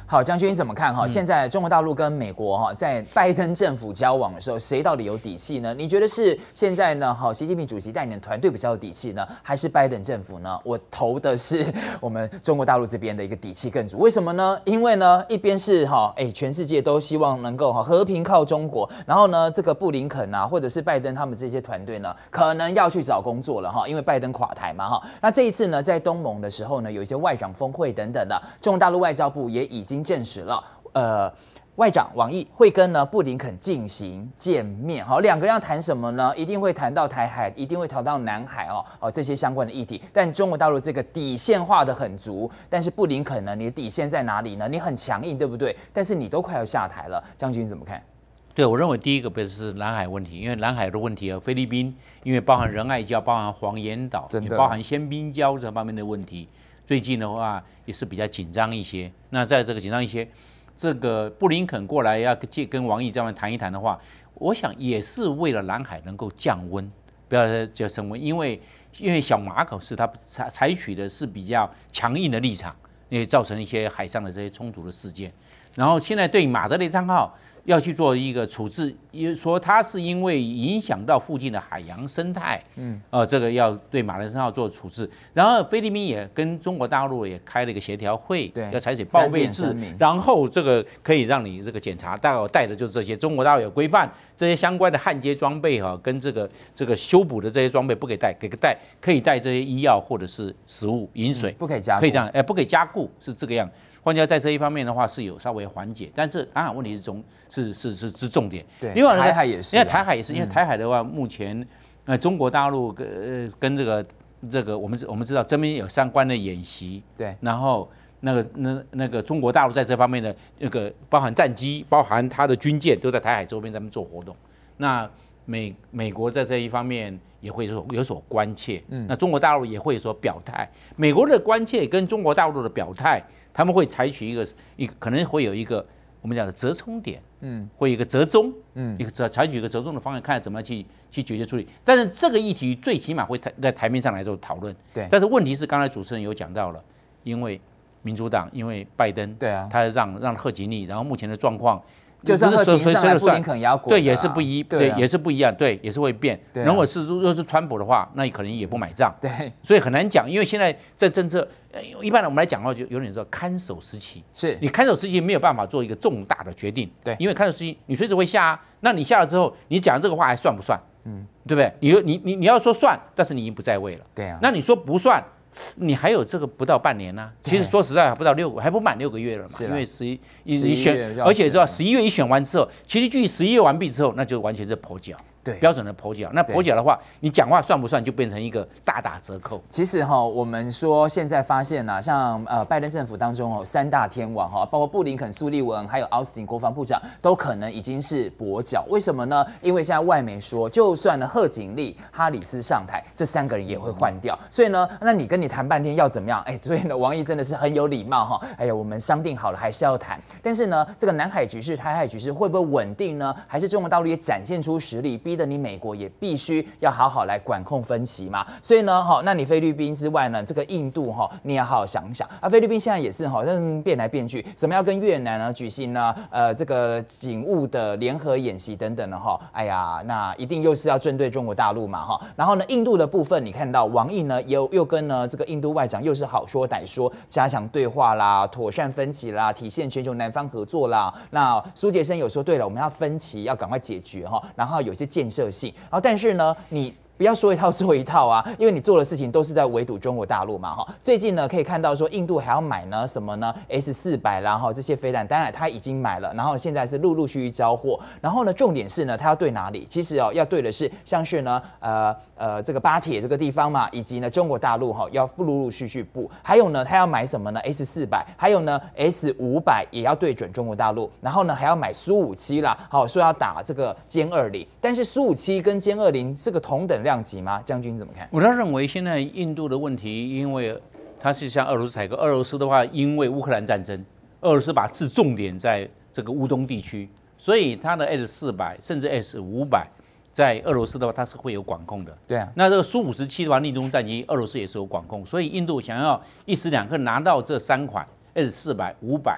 好，将军你怎么看哈？现在中国大陆跟美国哈在拜登政府交往的时候，谁到底有底气呢？你觉得是现在呢？好，习近平主席带领的团队比较有底气呢，还是拜登政府呢？我投的是我们中国大陆这边的一个底气更足。为什么呢？因为呢，一边是全世界都希望能够和平靠中国，然后呢，这个布林肯啊，或者是拜登他们这些团队呢，可能要去找工作了哈，因为拜登垮台嘛哈。那这一次呢，在东盟的时候呢，有一些外长峰会等等的，中国大陆外交部也已经证实了，外长王毅会跟布林肯进行见面，好，两个人要谈什么呢？一定会谈到台海，一定会谈到南海这些相关的议题。但中国大陆这个底线画得很足，但是布林肯呢，你的底线在哪里呢？你很强硬，对不对？但是你都快要下台了，将军怎么看？ 对，我认为第一个不是南海问题，因为南海的问题菲律宾因为包含仁爱礁、包含黄岩岛，也包含仙宾礁这方面的问题，最近的话也是比较紧张一些。那在这个紧张一些，这个布林肯过来要跟王毅这样谈一谈的话，我想也是为了南海能够降温，不要就升温，因为小马可是他采取的是比较强硬的立场，因为造成一些海上的这些冲突的事件。然后现在对马德雷账号要去做一个处置，也说它是因为影响到附近的海洋生态，这个要对马德雷账号做处置。然后菲律宾也跟中国大陆也开了一个协调会，要采取报备制，然后这个可以让你这个检查，大概我带的就是这些。中国大陆有规范这些相关的焊接装备跟这个修补的这些装备不可以带，可以带这些医药或者是食物、饮水， 不可以加固， 可以这样，不可以加固，是这个样。换句话在这一方面的话是有稍微缓解，但是南海问题是重点。 对， 另外台海也是， 因为台海也是，因为台海的话，目前中国大陆跟这个我们知道这边有相关的演习， 对， 然后那个中国大陆在这方面的那个包含战机、包含它的军舰都在台海周边咱们做活动。那美国在这一方面也会有所关切，那中国大陆也会有所表态。美国的关切跟中国大陆的表态，他们会采取一个可能会有一个我们讲的折冲点，会有一个折中，采取一个折中的方案，看怎么去解决处理。但是这个议题最起码会在台面上来做讨论。 对。 但是问题是，刚才主持人有讲到了，因为民主党，因为拜登， 对啊， 他让贺锦丽，然后目前的状况。 就算贺锦丽上来，布林肯也要滚， 对，也是不一，对，也是不一样，对，也是会变。如果是川普的话，那可能也不买账， 对， 所以很难讲。因为现在在政策，一般的我们来讲的话，就有点说看守时期，是你看守时期没有办法做一个重大的决定，对，因为看守时期你随时会下啊，那你下了之后，你讲这个话还算不算？对不对？你要说算，但是你已经不在位了，对啊，那你说不算。你还有这个不到半年呢、其实说实在还不满6个月了嘛，因为11月，而且知道11月一选完之后，其实距11月完毕之后，那就完全是跛脚。对，标准的跛脚。那跛脚的话，你讲话算不算就变成一个大打折扣？ 其实我们说现在发现像拜登政府当中3大天王包括布林肯、苏利文还有奥斯汀国防部长，都可能已经是跛脚。为什么呢？因为现在外媒说，就算呢贺锦丽、哈里斯上台，这3个人也会换掉。所以呢，那你跟你谈半天要怎么样？所以呢，王毅真的是很有礼貌哎呀，我们商定好了还是要谈。但是呢，这个南海局势、台海局势会不会稳定呢？还是中国大陆也展现出实力，逼得你美国也必须要好好来管控分歧嘛？所以呢，那你菲律宾之外呢，这个印度你也好好想一想啊。菲律宾现在也是变来变去，怎么样跟越南呢举行呢这个警务的联合演习等等的哎呀，那一定又是要针对中国大陆嘛然后呢，印度的部分你看到王毅呢又跟呢这个印度外长又是好说歹说，加强对话啦，妥善分歧啦，体现全球南方合作啦。那苏杰生有说，对了，我们要分歧要赶快解决然后有些建设性。然后，但是呢，你不要说一套做一套啊，因为你做的事情都是在围堵中国大陆嘛最近呢，可以看到说印度还要买呢什么呢 S-400啦这些飞弹，当然他已经买了，然后现在是陆续交货。然后呢，重点是呢，他要对哪里？其实要对的是像是呢这个巴铁这个地方嘛，以及呢中国大陆要陆续布。还有呢，他要买什么呢 ？S-400，还有呢 S-500也要对准中国大陆。然后呢，还要买苏57啦，说要打这个歼20。但是苏57跟歼20是个同等量级吗？将军怎么看？ 我倒认为现在印度的问题，因为它是向俄罗斯采购。俄罗斯的话，因为乌克兰战争，俄罗斯把置重点在这个乌东地区，所以它的 S-400甚至 S-500，在俄罗斯的话，它是会有管控的。对啊。那这个苏57的话，逆中战机，俄罗斯也是有管控，所以印度想要一时两刻拿到这3款 S-400、500，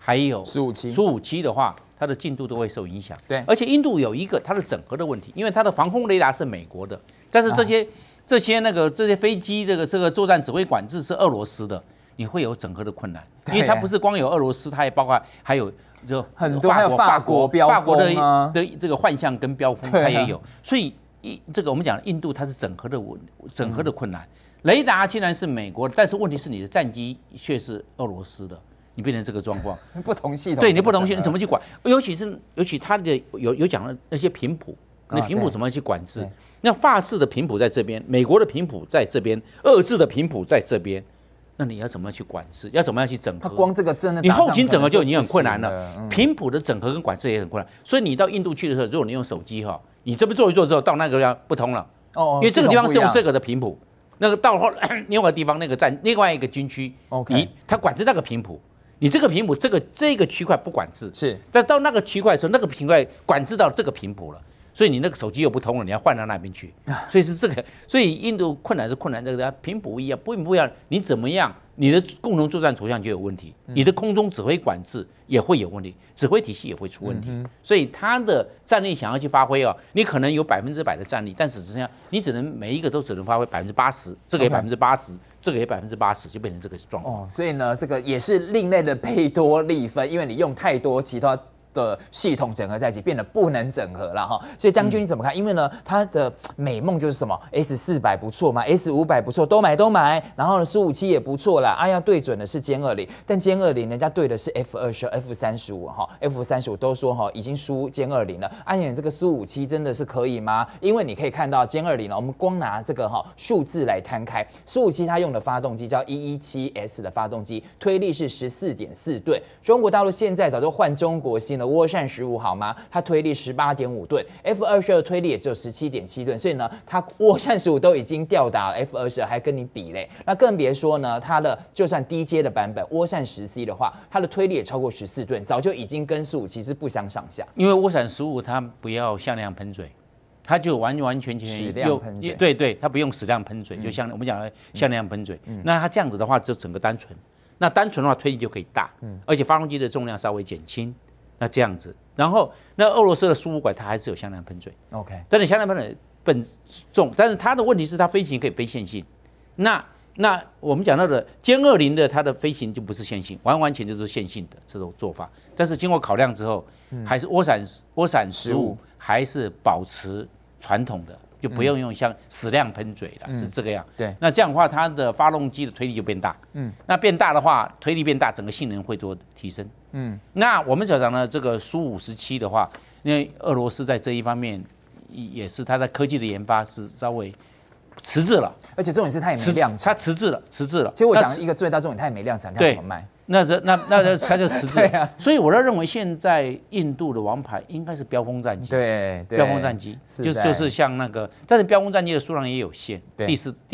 还有苏 57的话，它的进度都会受影响。 对， 而且印度有一个它的整合的问题，因为它的防空雷达是美国的，但是这些飞机这个作战指挥管制是俄罗斯的，你会有整合的困难，因为它不是光有俄罗斯，它也包括还有就很多，还有法国的这个幻象跟标风，它也有，所以这个我们讲印度它是整合的困难。雷达既然是美国，但是问题是你的战机却是俄罗斯的，你变成这个状况， 不同系统， 对你不同系统怎么去管？尤其它的有讲了那些频谱，那频谱怎么去管制？那法式的频谱在这边，美国的频谱在这边，俄制的频谱在这边，那你要怎么去管制？要怎么样去整合？ 它光这个真的， 你后勤整合就已经很困难了，频谱的整合跟管制也很困难。所以你到印度去的时候，如果你用手机哈，你这边做一做之后，到那个地方不通了，因为这个地方是用这个的频谱。那个到后另外一个地方，另外一个军区，它管制那个频谱，你这个频谱这个区块不管制， 是， 但到那个区块的时候，那个区块管制到这个频谱了，所以你那个手机又不通了，你要换到那边去，所以是这个，所以印度困难是困难这个频谱不一样，不一样，你怎么样，你的共同作战图像就有问题，你的空中指挥管制也会有问题，指挥体系也会出问题，所以他的战力想要去发挥哦，你可能有100%的战力，但只剩下你只能每一个都只能发挥80%，这个也80%，这个也80%，就变成这个状况。 所以呢，这个也是另类的贝多利分，因为你用太多其他的系统整合在一起，变得不能整合了哈。所以将军你怎么看？因为呢，他的美梦就是什么 S400不错嘛 ，S500不错，都买。然后呢，苏57也不错啦。哎呀，对准的是歼20，但歼20人家对的是 F-22、F-35哈，F-35都说哈已经输歼20了。按你这个苏57真的是可以吗？因为你可以看到歼20呢，我们光拿这个数字来摊开，苏57它用的发动机叫117S 的发动机，推力是14.4吨。中国大陆现在早就换中国新了。涡扇15好吗？它推力18.5吨 ，F-22推力也只有17.7吨，所以呢，它涡扇15都已经吊打了 F-22，还跟你比嘞。那更别说呢，它的就算低阶的版本涡扇10C 的话，它的推力也超过14吨，早就已经跟苏57是不相上下。 因为涡扇15它不要向量喷嘴，它就完全矢量喷嘴， 对，它不用矢量喷嘴，就像我们讲的向量喷嘴。那它这样子的话，就整个单纯，那单纯的话推力就可以大，而且发动机的重量稍微减轻。那这样子，然后那俄罗斯的苏五拐它还是有向量喷嘴 ，OK， 但是向量喷嘴笨重，但是它的问题是它飞行可以飞线性。那我们讲到的歼20的它的飞行就不是线性，完全就是线性的这种做法。但是经过考量之后，还是涡扇15还是保持传统的，就不用像矢量喷嘴了，是这个样。 对， 那这样的话，它的发动机的推力就变大。那变大的话，推力变大，整个性能会多提升。那我们讲的这个苏57的话，因为俄罗斯在这一方面也是它在科技的研发是稍微迟滞了， 而且重点是它也没量产， 它迟滞了。其实我讲一个最大重点，它也没量产，它怎么卖？ 那它就迟滞了。所以我认为现在印度的王牌应该是标风战机。 对， 标风战机就是像那个，但是标风战机的数量也有限，第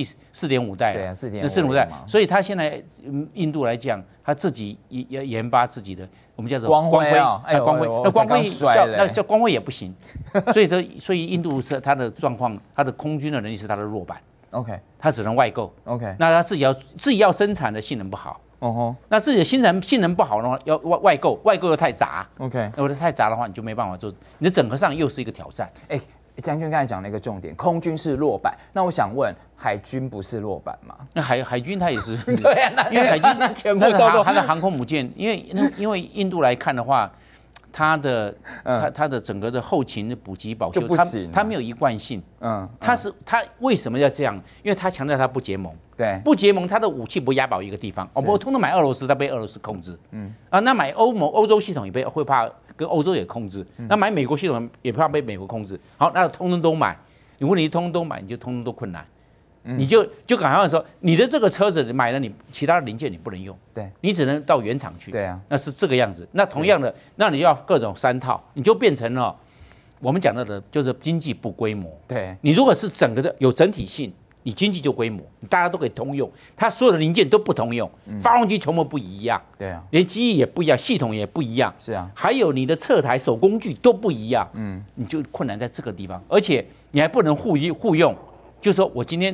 4.5代， 对啊 ，4.5代，所以它现在印度来讲，它自己也研发自己的，我们叫做光辉， 光辉，那光辉像光辉也不行，所以印度它的状况，它的空军的能力是它的弱板 ，OK， 它只能外购 ，OK， 那它自己要生产的性能不好。那自己的性能不好的话，要外购又太杂 ，OK， 如果太杂的话，你就没办法做，你的整合上又是一个挑战。 将军刚才讲了一个重点，空军是弱板，那我想问，海军不是弱板吗？ 那海军它也是， 对啊， 因为海军那全部都弱， 它的航空母舰，因为印度来看的话，它的整个的后勤的补给保修，它没有一贯性，它为什么要这样？因为它强调它不结盟。 对， 不结盟，它的武器不押宝一个地方，我通通买俄罗斯，它被俄罗斯控制。那买欧洲系统也会怕跟欧洲也控制，那买美国系统也怕被美国控制。好，那通通都买，你问题通通都买，你就通通都困难。你就赶快说，你的这个车子买了，你其他的零件你不能用， 对， 你只能到原厂去。 对啊， 那是这个样子。那同样的，那你要各种3套，你就变成了我们讲到的，就是经济不规模。 对， 你如果是整个的有整体性。你经济就规模，大家都可以通用，它所有的零件都不通用，发动机全部不一样， 对啊， 连机翼也不一样，系统也不一样， 是啊， 还有你的侧台手工具都不一样，你就困难在这个地方，而且你还不能互用，就是说我今天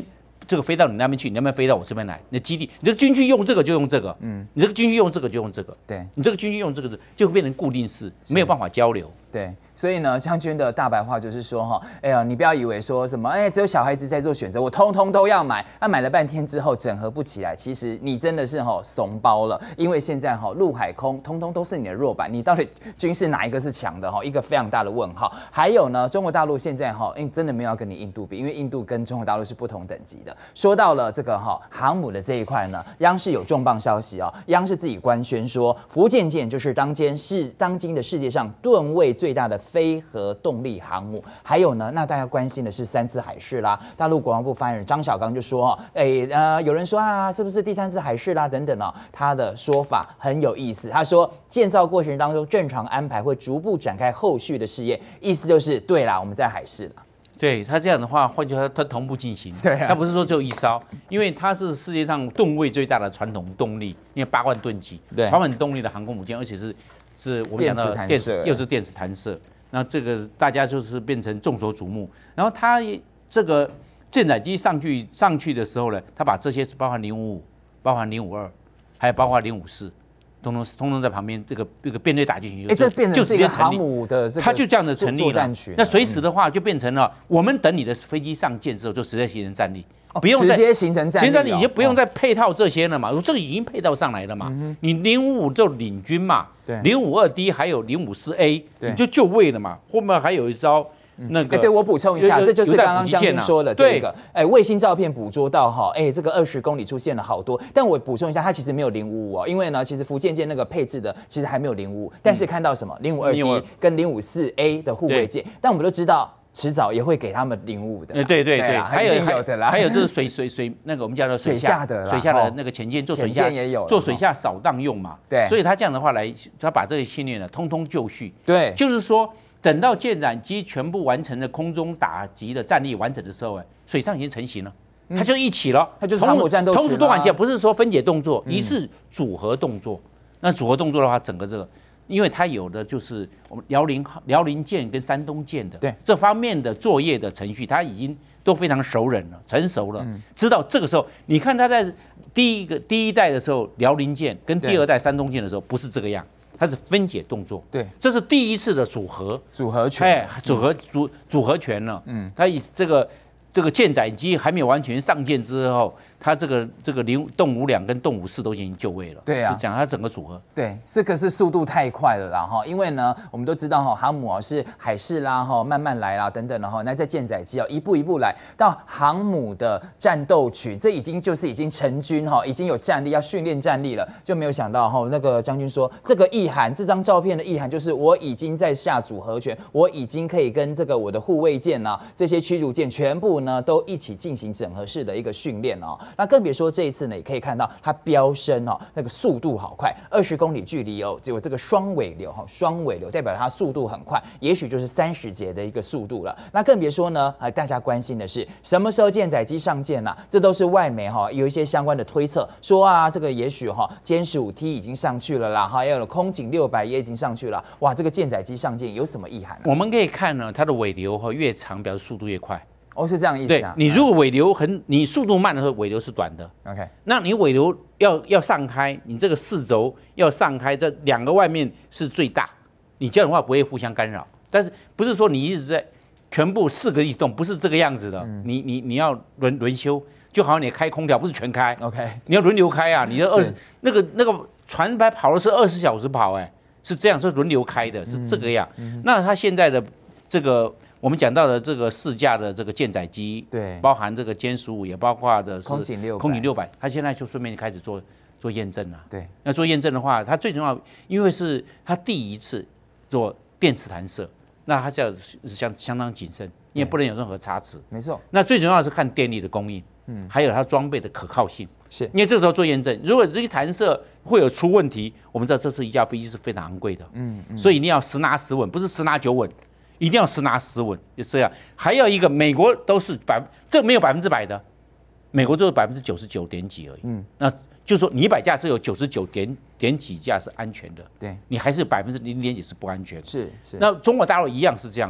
这个飞到你那边去，你那边飞到我这边来，你的基地，你这个军区用这个就用这个，你这个军区用这个就用这个， 对， 你这个军区用这个就会变成固定式，没有办法交流。 对，所以呢，将军的大白话就是说哈，哎呀，你不要以为说什么，哎，只有小孩子在做选择，我通通都要买，那买了半天之后整合不起来，其实你真的是怂包了，因为现在陆海空通通都是你的弱板，你到底军事哪一个是强的一个非常大的问号。还有呢，中国大陆现在真的没有要跟你印度比，因为印度跟中国大陆是不同等级的。说到了这个航母的这一块呢，央视有重磅消息央视自己官宣说，福建舰就是当今的世界上吨位最大的非核动力航母。还有呢，那大家关心的是3次海试啦。大陆国防部发言人张小刚就说，有人说啊，是不是第3次海试啦等等他的说法很有意思。他说，建造过程当中正常安排，会逐步展开后续的试验，意思就是对啦，我们在海试啦。 对他这样的话，换句话说，他同步进行。 对啊， 他不是说只有一艘，因为它是世界上吨位最大的传统动力，因为8万吨级，传统动力的航空母舰，而且是我们讲到又是电子弹射。那这个大家就是变成众所瞩目。然后它这个舰载机上去的时候呢，它把这些包含055、包含052，还有包括054，通通在旁边这个编队打进去， 这变成是一个航母的这个， 它就这样的成立了。那随时的话就变成了，我们等你的飞机上舰之后，就直接形成战力。不用直接形成战力， 你就不用再配套这些了嘛，这个已经配套上来了嘛。你055就领军嘛，052D 还有054A，你就就位了嘛。后面还有一艘那个， 对我补充一下，这就是刚刚将军说的这个，卫星照片捕捉到这个20公里出现了好多，但我补充一下，它其实没有055因为呢，其实福建舰那个配置的其实还没有055，但是看到什么052D 跟054A 的护卫舰，但我们都知道。迟早也会给他们055的， 对，还有就是水那个我们叫做水下的那个潜舰做水下扫荡用嘛， 对， 所以他这样的话他把这个训练呢通通就绪， 对， 就是说等到舰载机全部完成了空中打击的战力完整的时候，水上已经成型了，它就一起了， 它就是航母战斗群， 同时多管齐下，不是说分解动作，一次组合动作，那组合动作的话，整个这个。因为它有的就是我们辽宁舰跟山东舰的这方面的作业的程序，它已经都非常熟稔了、成熟了，知道这个时候，你看它在第一代的时候，辽宁舰跟第2代山东舰的时候不是这个样，它是分解动作， 对， 这是第一次的组合拳， 组合拳了，它以这个舰载机还没有完全上舰之后。它这个动52跟动54都已经就位了， 对啊， 是讲它整个组合， 对，这个是速度太快了啦因为呢，我们都知道航母是海试啦慢慢来啦等等的那在舰载机一步一步来到航母的战斗群，这已经成军已经有战力要训练战力了，就没有想到那个将军说这个意涵，这张照片的意涵就是我已经在下组合拳，我已经可以跟这个我的护卫舰这些驱逐舰全部呢都一起进行整合式的一个训练那更别说这一次呢，也可以看到它飙升那个速度好快，20公里距离只有这个双尾流代表它速度很快，也许就是30节的一个速度了。那更别说呢，大家关心的是什么时候舰载机上舰这都是外媒有一些相关的推测，说这个也许歼15T 已经上去了啦，还有空警600也已经上去了，哇，这个舰载机上舰有什么意涵我们可以看呢，它的尾流越长，表示速度越快。 是这样意思啊。 对，你如果尾流你速度慢的时候，尾流是短的。 OK， 那你尾流要上开，你这个4轴要上开，这2个外面是最大，你这样的话不会互相干扰。但是不是说你一直在全部4个一动，不是这个样子的。你要轮休，就好像你开空调不是全开 ，OK， 你要轮流开啊。你的那个船牌跑的是20小时跑，是这样，是轮流开的，是这个样。那它现在的这个。我们讲到的这个4架的这个舰载机， 对， 包含这个歼15，也包括的是空警 600，它现在就顺便开始做验证了。 对， 那做验证的话，它最重要，因为是它第一次做电磁弹射，那它叫相当谨慎，因为不能有任何差池。 没错。 那最重要的是看电力的供应，还有它装备的可靠性。 是， 因为这时候做验证，如果这些弹射会有出问题，我们知道这是一架飞机是非常昂贵的，所以一定要10拿10稳，不是10拿9稳。一定要10拿10稳，就这样。还有一个，美国都是这没有100%的，美国都是99点几而已。那就是说你100架是有99点几架是安全的， 对， 你还是0.几是不安全的。 是。 那中国大陆一样是这样，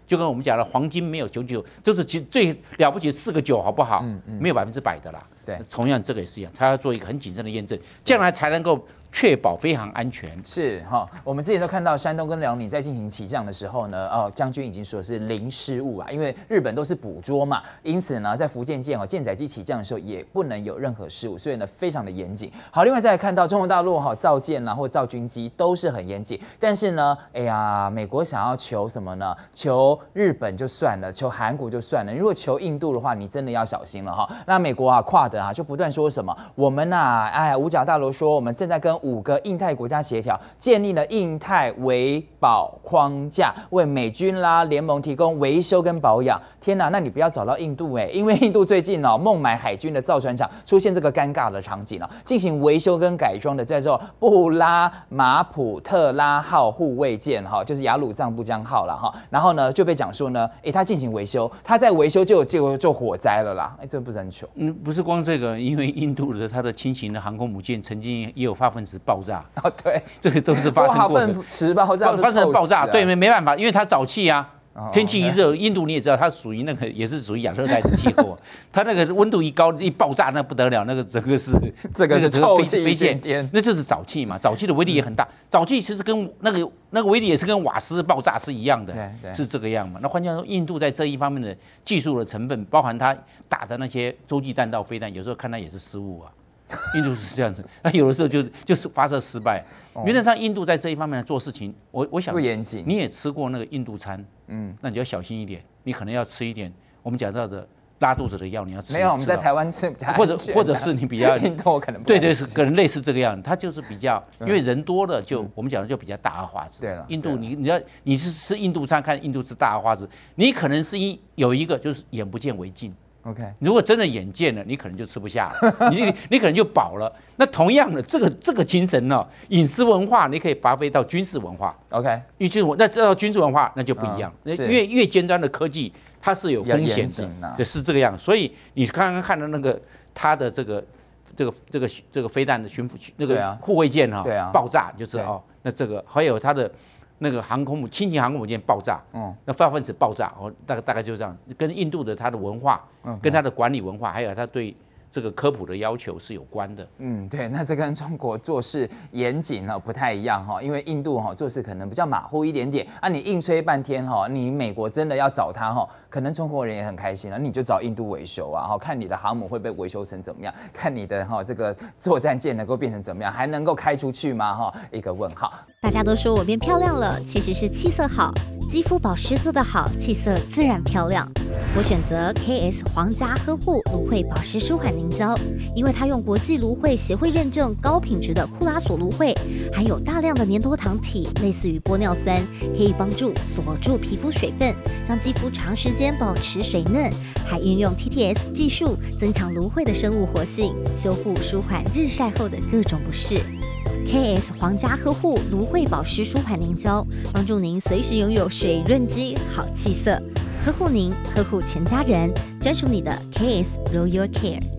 就跟我们讲的黄金没有99，就是最了不起4个9，好不好？没有100%的啦。对，同样这个也是一样，他要做一个很谨慎的验证，将来才能够确保非常安全。 是哈，我们之前都看到山东跟辽宁在进行起降的时候呢，将军已经说是零失误啊，因为日本都是捕捉嘛，因此呢，在福建舰舰载机起降的时候也不能有任何失误，所以呢，非常的严谨。好，另外再来看到中国大陆造舰或造军机都是很严谨，但是呢，哎呀，美国想要求什么呢？求日本就算了，求韩国就算了，如果求印度的话，你真的要小心了哈。那美国跨的就不断说什么，我们五角大楼说我们正在跟5个印太国家协调，建立了印太维保框架，为美军联盟提供维修跟保养。天哪，那你不要找到印度因为印度最近孟买海军的造船厂出现这个尴尬的场景进行维修跟改装的叫做布拉马普特拉号护卫舰就是雅鲁藏布江号了然后呢就被讲说呢，它进行维修，它在维修就火灾了啦，这不是很糗？ 不是光这个，因为印度的它的轻型的航空母舰曾经也有发分子爆炸对， 这个都是发生过的。 分子爆炸， 发生爆炸，对，没办法，因为它沼气啊。天气一热，印度你也知道，它属于那个也是属于亚热带的气候，它那个温度一高一爆炸，那不得了，那个整个是臭气飞溅，那就是沼气嘛，沼气的威力也很大，沼气其实跟那个威力也是跟瓦斯爆炸是一样的，是这个样嘛。那换句话说，印度在这一方面的技术的成分，包含它打的那些洲际弹道飞弹，有时候看它也是失误啊。印度是这样子，那有的时候就是发射失败。原则上，印度在这一方面做事情，我想不严谨。 你也吃过那个印度餐，那你就要小心一点，你可能要吃一点我们讲到的拉肚子的药，你要吃。 没有，我们在台湾吃比较或者是你比较印度可能对，是可能类似这个样，它就是比较，因为人多了我们讲的就比较大而化之。 对了， 印度你是吃印度餐，看印度吃大而化之，你可能是有一个就是眼不见为净。 OK， 如果真的眼见了，你可能就吃不下了，你可能就饱了。那同样的，这个精神饮食文化你可以发挥到军事文化。 OK， 那到军事文化那就不一样，因为越尖端的科技它是有风险的，对，是这个样。所以你刚刚看到那个它的这个飞弹的那个护卫舰爆炸，就知道那这个还有它的。那个轻型航空母舰爆炸，那发分子爆炸，大概就是这样，跟印度的它的文化，跟它的管理文化，还有它对这个科普的要求是有关的。 对，那这跟中国做事严谨不太一样因为印度做事可能比较马虎一点点你硬吹半天你美国真的要找他可能中国人也很开心你就找印度维修看你的航母会被维修成怎么样，看你的这个作战舰能够变成怎么样，还能够开出去吗一个问号。 大家都说我变漂亮了，其实是气色好，肌肤保湿做得好，气色自然漂亮。我选择 KS 皇家呵护芦荟保湿舒缓凝胶，因为它用国际芦荟协会认证高品质的库拉索芦荟，含有大量的粘多糖体，类似于玻尿酸，可以帮助锁住皮肤水分，让肌肤长时间保持水嫩，还运用 TTS 技术增强芦荟的生物活性，修护舒缓日晒后的各种不适。KS 皇家呵护芦荟保湿舒缓凝胶，帮助您随时拥有水润肌好气色，呵护您，呵护全家人，专属你的 KS Royal Care。